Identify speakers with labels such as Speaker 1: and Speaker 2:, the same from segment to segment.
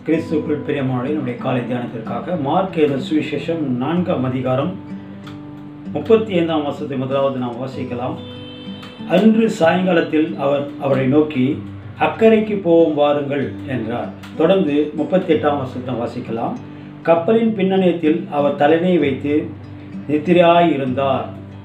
Speaker 1: கிறிஸ்துக்குள் பிரியமானவர்களே, நம்முடைய காலை தியானத்திற்காக மார்க் எழுதின சுவிசேஷம் 4ஆம் அதிகாரம் 35ஆம் வசனத்தை முதலாவது நாம் வாசிக்கலாம். அன்று சாயங்காலத்தில் அவர் அவரை நோக்கி, அக்கறைக்கு போவோம் வாருங்கள் என்றார். தொடர்ந்து 38ஆம் வசனத்தை வாசிக்கலாம். கப்பலின் பின்னணியத்தில் அவர் தலையை வைத்து நித்திரையாயிருந்தார்.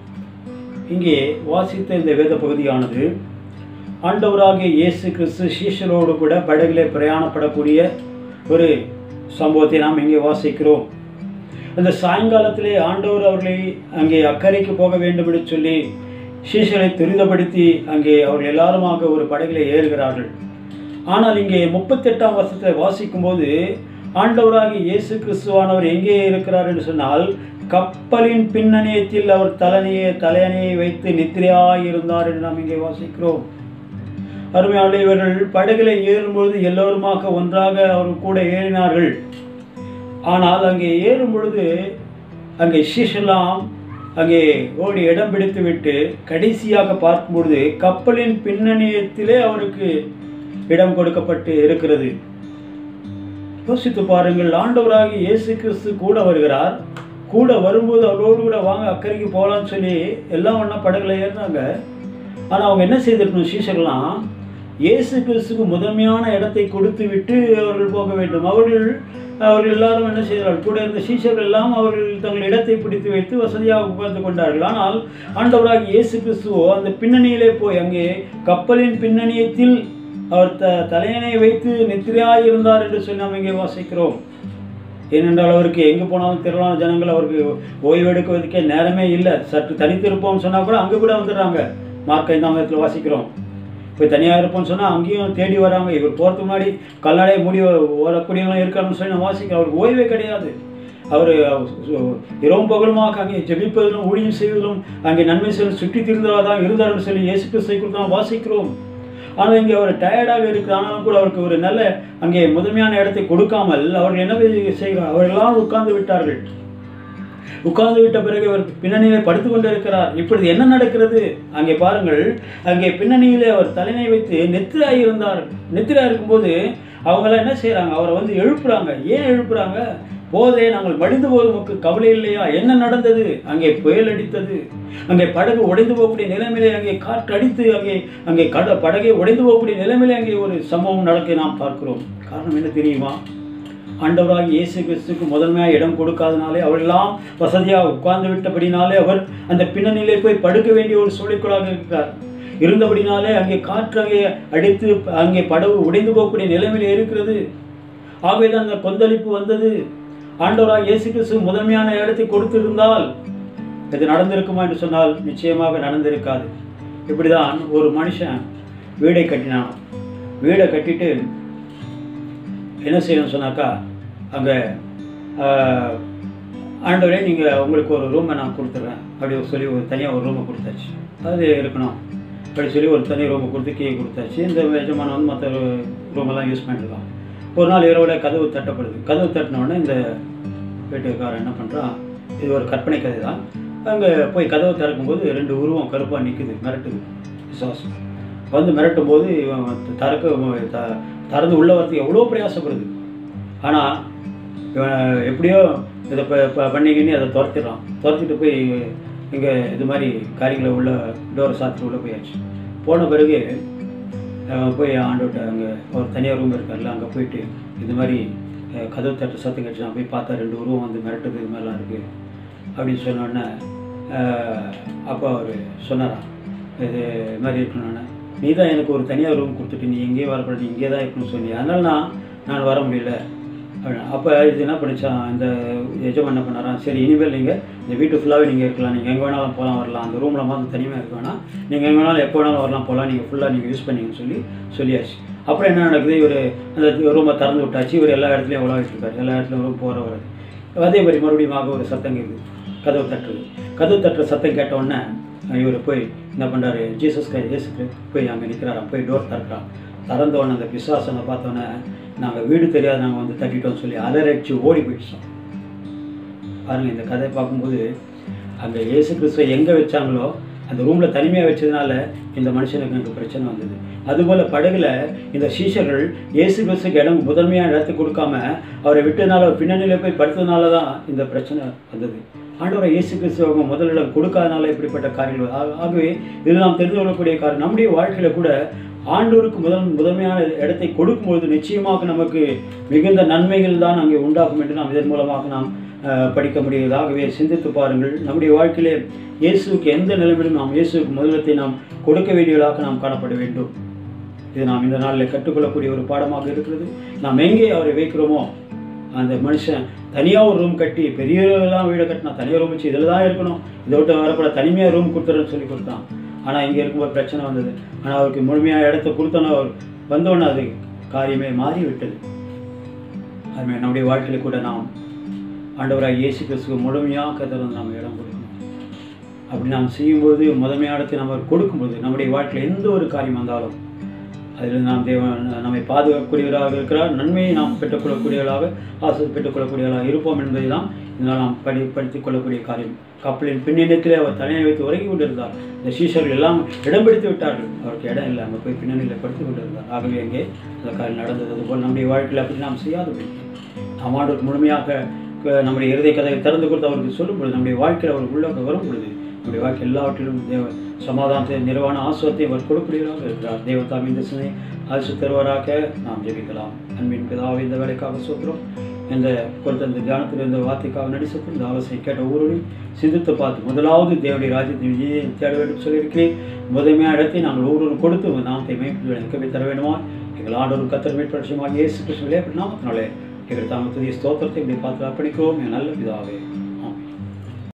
Speaker 1: இங்கே வாசித்த இந்த வேத பகுதியானது ஆண்டவராகிய இயேசு கிறிஸ்து சீஷரோடு கூட படகிலே பிரயாணப்படக்கூடிய ஒரு சம்பவத்தை நாம் இங்கே வாசிக்கிறோம். அந்த சாயங்காலத்திலே ஆண்டவர் அவர்களை அங்கே அக்கறைக்கு போக வேண்டும் என்று சொல்லி சீஷரை துரிதப்படுத்தி அங்கே அவர்கள் எல்லாருமாக ஒரு படகிலே ஏறுகிறார்கள். ஆனால் இங்கே 38ஆம் வசனத்தை வாசிக்கும் போது ஆண்டவராகிய இயேசு கிறிஸ்துவானவர் எங்கே இருக்கிறார் என்று சொன்னால், கப்பலின் பின்னணியத்தில் அவர் தலையணையை வைத்து நித்திரையாயிருந்தார் என்று நாம் இங்கே வாசிக்கிறோம். அருமையாளர்களே, இவர்கள் படகில் ஏறும்பொழுது எல்லோருமாக ஒன்றாக அவர் கூட ஏறினார்கள். ஆனால் அங்கே ஏறும் பொழுது அங்கே சீஷெல்லாம் அங்கே ஓடி இடம் பிடித்து விட்டு கடைசியாக பார்க்கும் பொழுது கப்பலின் பின்னணியத்திலே அவருக்கு இடம் கொடுக்கப்பட்டு இருக்கிறது. யோசித்து பாருங்கள், ஆண்டவராகிய இயேசு கிறிஸ்து கூட வருகிறார். கூட வரும்போது அவரோடு கூட வாங்க அக்கறைக்கு போகலான்னு சொல்லி எல்லாம் ஒன்றா படகுல ஏறினாங்க. ஆனால் அவங்க என்ன செய்திருக்கணும், சீஷர்கள்லாம் இயேசு கிறிஸ்துக்கு முதன்மையான இடத்தை கொடுத்து விட்டு அவர்கள் போக வேண்டும். அவர்கள் எல்லாரும் என்ன செய்தார்கள், கூட இருந்த சீஷர்கள் எல்லாம் அவர்கள் தங்கள் இடத்தை பிடித்து வைத்து வசதியாக உட்கார்ந்து கொண்டார்கள். ஆனால் ஆண்டவராகிய இயேசு கிறிஸ்துவோ அந்த பின்னணியிலே போய் அங்கே கப்பலின் பின்னணியத்தில் அவர் தலையணை வைத்து நித்திரையாயிருந்தார் என்று சொல்லி நாம் இங்கே வாசிக்கிறோம். ஏனென்றால் அவருக்கு எங்கே போனாலும் திரளான ஜனங்கள் அவருக்கு ஓய்வு எடுக்குவதற்கே நேரமே இல்லை. சற்று தனித்திருப்போம்னு சொன்னால் கூட அங்கே கூட வந்துடுறாங்க. மார்க் 5ஆம் அதிகாரத்தில் வாசிக்கிறோம். இப்போ தனியாக இருப்போம்னு சொன்னால் அங்கேயும் தேடி வராங்க. இவர் போகிறதுக்கு முன்னாடி கல்லாடையை மூடி வரக்கூடியவங்களும் இருக்காருன்னு சொல்லி நான் வாசிக்கிறேன். அவருக்கு ஓய்வே கிடையாது. அவர் இரவும் பகலுமாக அங்கே ஜெபிப்பதிலும் ஊழியம் செய்வதிலும் அங்கே நன்மை செய்வதும் சுற்றி திரிந்ததாக தான் இருந்தார்னு சொல்லி இயேசு கிறிஸ்துவை குறித்து நாம் வாசிக்கிறோம். ஆனால் இங்கே அவர் டயர்டாக இருக்குது. ஆனாலும் கூட அவருக்கு ஒரு நல்ல அங்கே முதன்மையான இடத்தை கொடுக்காமல் அவர்கள் என்ன செய்கிறார், அவர்களெல்லாம் உட்கார்ந்து விட்டார்கள். உட்கார்ந்து விட்ட பிறகு அவர் பின்னணியிலே படுத்து கொண்டு இருக்கிறார். இப்பொழுது என்ன நடக்கிறது அங்கே பாருங்கள். அங்கே பின்னணியிலே அவர் தலையை வைத்து நித்திரையாயிருந்தார். நித்திரையாக இருக்கும்போது அவங்களாம் என்ன செய்கிறாங்க, அவரை எழுப்புறாங்க. ஏன் எழுப்புறாங்க? போதே நாங்கள் மடிந்து போவதற்கு கவலை இல்லையா? என்ன நடந்தது? அங்கே புயல் அடித்தது. அங்கே படகு உடைந்து போகக்கூடிய நிலைமையிலே அங்கே காற்று அடித்து அங்கே படகை உடைந்து போகக்கூடிய நிலைமையிலே அங்கே ஒரு சம்பவம் நடக்க நாம் பார்க்கிறோம். காரணம் என்ன தெரியுமா? ஆண்டவராக இயேசு கிறிஸ்துக்கு முதன்மையாக இடம் கொடுக்காதனாலே அவரெல்லாம் வசதியாக உட்கார்ந்து விட்டபடினாலே அவர் அந்த பின்னணியிலே போய் படுக்க வேண்டிய ஒரு சூழ்நிலைக்குள்ளாக இருக்கிறார். இருந்தபடினாலே அங்கே காற்று அங்கே அடித்து அங்கே படகு உடைந்து போகக்கூடிய நிலைமையில் இருக்கிறது. ஆகவே தான் அந்த கொந்தளிப்பு வந்தது. ஆண்டவராக இயேசு கிறிஸ்து முதன்மையான இடத்தை கொடுத்திருந்தால் இது நடந்திருக்குமா என்று சொன்னால் நிச்சயமாக நடந்திருக்காது. இப்படிதான் ஒரு மனுஷன் வீடை கட்டினான். வீடை கட்டிட்டு என்ன செய்யணும்னு சொன்னாக்கா, அங்கே ஆண்டவரே நீங்கள் உங்களுக்கு ஒரு ரூமை நான் கொடுத்துட்றேன் அப்படி சொல்லி ஒரு தனியாக ஒரு ரூமை கொடுத்தாச்சு. அது இருக்கணும் அப்படி சொல்லி ஒரு தனி ரூமை கொடுத்து கீழே கொடுத்தாச்சு. இந்த எஜமானம் மற்ற ரூமெல்லாம் யூஸ் பண்ணிடலாம். ஒரு நாள் இரவில் கதவு தட்டப்படுது. கதவு தட்டினோடனே இந்த வீட்டுக்காரன் என்ன பண்ணுறான், இது ஒரு கற்பனை கதை தான். அங்கே போய் கதவு திறக்கும்போது 2 உருவம் கருப்பாக நிற்குது, மிரட்டுது. விசுவாசம் மிரட்டும் போது இவன் திறந்து உள்ள வரத்துக்கு எவ்வளோ பிரயாசப்படுது. ஆனால் இவன் எப்படியோ இதை பண்ணிக்கின்னு அதை துரத்திட்டு போய் இங்கே இது மாதிரி காரியங்களை உள்ள டோரை சாத்திட்டு உள்ளே போயாச்சு. போன பிறகு போய் ஆண்டோட்ட அங்கே ஒரு தனியாக ரூம் இருக்கார்ல, அங்கே போயிட்டு இது மாதிரி கதவு தட்டு சத்தம் கழிச்சு நான் போய் பார்த்தா 2 உருவம் மிரட்டுது, இது மாதிரிலாம் இருக்குது அப்படின்னு சொன்னோடனே அப்போ அவர் சொன்னாராம், இது மாதிரி இருக்கணும்னு, நீ தான் எனக்கு ஒரு தனியாக ரூம் கொடுத்துட்டு நீ எங்கேயே வரப்பட, நீ இங்கே தான் இருக்கணும்னு சொன்னி, அதனால் நான் வர முடியல அப்படின்னு. அப்போ இது என்ன பண்ணிச்சான், இந்த எஜமான் என்ன பண்ணாரான், சரி இனிமேல் நீங்கள் இந்த வீட்டு ஃபுல்லாகவே நீங்கள் இருக்கலாம், நீங்கள் எங்கே வேணாலும் போகலாம் வரலாம், அந்த ரூமில் மாதிரி தனியாக இருக்க வேணாம், நீங்கள் எங்கே வேணாலும் எப்போ வேணாலும் வரலாம் போகலாம், நீங்கள் ஃபுல்லாக நீங்கள் யூஸ் பண்ணிங்கன்னு சொல்லியாச்சு. அப்புறம் என்ன நடக்குது, இவர் அந்த ரூமை திறந்து விட்டாச்சு. இவர் எல்லா இடத்துலையும் உலாவிட்டுருக்காரு, எல்லா இடத்துலையும் ரூம் போகிற வருது. அதே மாதிரி மறுபடியும் ஒரு சத்தம் கேட்குது, கதவு தட்டுற சத்தம் கேட்டவுடனே இவர் போய் என்ன பண்ணுறாரு, இயேசு கிறிஸ்து போய் அங்கே நிற்கிறாராம். போய் டோர் திறந்தோடனே அந்த பிசாசனை பார்த்தோன்னே, நாங்கள் வீடு தெரியாது, நாங்கள் தட்டிட்டோம்னு சொல்லி அலறடிச்சு ஓடி போயிடுச்சோம். பாருங்கள், இந்த கதை பார்க்கும்போது அங்கே இயேசு கிறிஸ்துவை எங்கே வச்சாங்களோ அந்த ரூமில் தனிமையாக வச்சதுனால இந்த மனுஷனுக்கு எனக்கு பிரச்சனை வந்தது. அதுபோல் படகுல இந்த சீஷர்கள் இயேசு கிறிஸ்துக்கு இடம் முதன்மையான இடத்தை கொடுக்காம அவரை விட்டதுனால பின்னணியில் போய் படுத்ததுனால தான் இந்த பிரச்சனை வந்தது. ஆண்டவரை இயேசு கிறிஸ்து அவங்க முதலிடம் கொடுக்காதனால இப்படிப்பட்ட காரியங்கள். ஆகவே இது நாம் தெரிந்து கொள்ளக்கூடிய காரியம். நம்முடைய வாழ்க்கையில் கூட ஆண்டவருக்கு முதன்மையான இடத்தை கொடுக்கும்போது நிச்சயமாக நமக்கு மிகுந்த நன்மைகள் தான் அங்கே உண்டாகும் என்று நாம் இதன் மூலமாக நாம் படிக்க முடியாது. ஆகவே சிந்தித்து பாருங்கள். நம்முடைய வாழ்க்கையிலே இயேசுக்கு எந்த நிலைமையிலும் நாம் இயேசுக்கு முதலிடத்தை நாம் கொடுக்க வேண்டியவர்களாக நாம் காணப்பட வேண்டும். இது நாம் இந்த நாளில் கற்றுக்கொள்ளக்கூடிய ஒரு பாடமாக இருக்கிறது. நாம் எங்கே அவரை வைக்கிறோமோ அந்த மனுஷன் தனியாக ஒரு ரூம் கட்டி பெரியவர்களாம் வீடை கட்டினா தனியாக ரூம் வச்சு இதில் தான் இருக்கணும், இதை விட்டு வரப்பட தனிமையாக ரூம் கொடுத்துறேன்னு சொல்லி கொடுத்தான். ஆனால் இங்கே இருக்கும்போது பிரச்சனை வந்தது. ஆனால் அவருக்கு முழுமையாக இடத்த கொடுத்தோன்னா அவர் வந்தோன்னே அது காரியமே மாறிவிட்டது. அதுமாதிரி நம்முடைய வாழ்க்கையில் கூட நாம் ஆண்டவராக இயேசு கிறிஸ்துக்கு முழுமையாக கத்தருந்து நாம் இடம் கொடுக்கணும். அப்படி நாம் செய்யும்போது முதன்மையான இடத்தை நம்ம கொடுக்கும்போது நம்முடைய வாழ்க்கையில் எந்த ஒரு காரியம் வந்தாலும் அதில் நாம் தேவன் நம்மை பாதுகாக்கக்கூடியவராக இருக்கிறார். நன்மையை நாம் பெற்றுக்கொள்ளக்கூடியவர்களாக ஆசிரியர் பெற்றுக்கொள்ளக்கூடியவர்களாக இருப்போம் என்பதை தான் இதனால் நாம் படித்துக் கொள்ளக்கூடிய காரியம். கப்பலின் பின்னணியத்திலே அவர் தலையை வைத்து உறங்கி கொண்டிருந்தார். இந்த சீஷர்கள் எல்லாம் இடம் பிடித்து விட்டார்கள். அவருக்கு இடம் இல்லை, அங்கே போய் பின்னணியில் படுத்து கொண்டிருந்தார். ஆகவே அங்கே அந்த காரியம் நடந்தது. அதுபோல் நம்முடைய வாழ்க்கையில் அப்படி நாம் செய்யாதபடி நாம் ஆண்டவருக்கு முழுமையாக நம்முடைய இருதய கதையை திறந்து கொடுத்து அவருக்கு சொல்லும் பொழுது நம்முடைய வாழ்க்கையில் அவருக்கு உள்ள வரும் பொழுது நம்முடைய வாழ்க்கை எல்லாவற்றிலும் தேவ சமாதானத்தை நிறைவான ஆசுவத்தை அவர் கொடுக்கூடியவராக இருக்கிறார். தேவதாம் இந்த சினை ஆசு தருவராக நாம் ஜெபிக்கலாம். அன்பின் பிதாவை இந்த வேலைக்காக சொல்கிறோம். இந்த கொடுத்த இந்த தியானத்தில் இந்த வார்த்தைக்காக நடிசத்து இந்த ஆலோசனை கேட்ட ஒவ்வொருவரையும் சிந்தித்து பார்த்து முதலாவது தேவனுடைய ராஜ்யத்தை விஜயை தேட வேண்டும் சொல்லியிருக்கிறேன். முதன்மையான இடத்தை நாங்கள் ஒவ்வொரு கொடுத்து நாமத்தை மேம்படுத்தி தர வேண்டுமா? எங்கள் ஆண்டோரும் கத்தர் மேற்பட்சமாக இயேசு கிறிஸ்துவிலே நாமத்தினாலே எங்கள் தாமத்துடைய ஸ்தோத்திரத்தை இப்படி பார்த்து அர்ப்பணிக்கிறோம். என் நல்ல பிதாவே.